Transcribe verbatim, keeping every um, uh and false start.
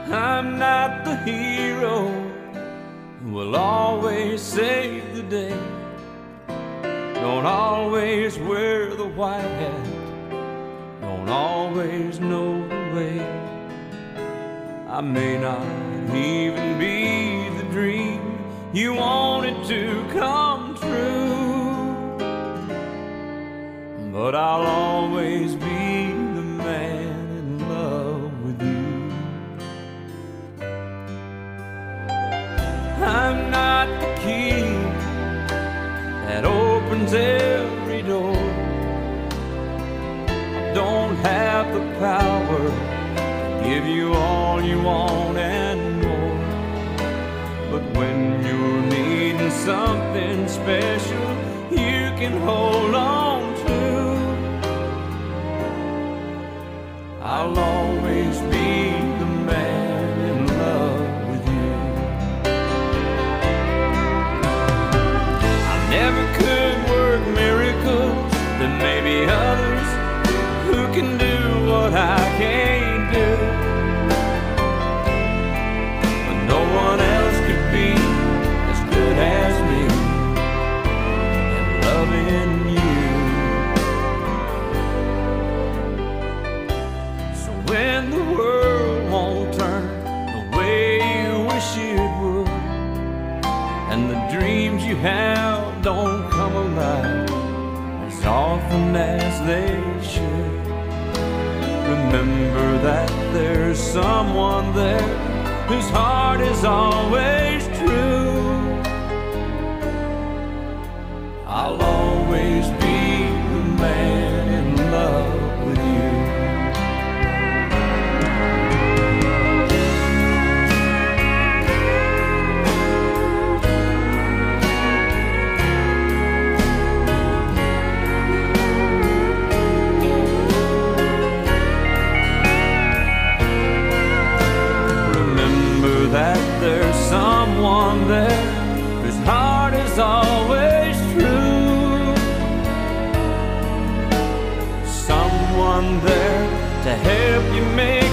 I'm not the hero who will always save the day. Don't always wear the white hat, don't always know the way. I may not even be the dream you wanted to come true, but I'll always be the man in love with you. I'm not the key that opens every door. I don't have the power to give you all you want and more, but when you're needing something special you can hold on to, I'll always be the man in love with you. I never could work miracles, there may be others who can do what I can't do, but no one else could be as good as me at loving you. So when the world won't turn the way you wish it would, and the dreams you have don't come alive as often as they should, remember that there's someone there whose heart is always true. I'll always be the man in love with you. That there's someone there whose heart is always true, someone there to help you make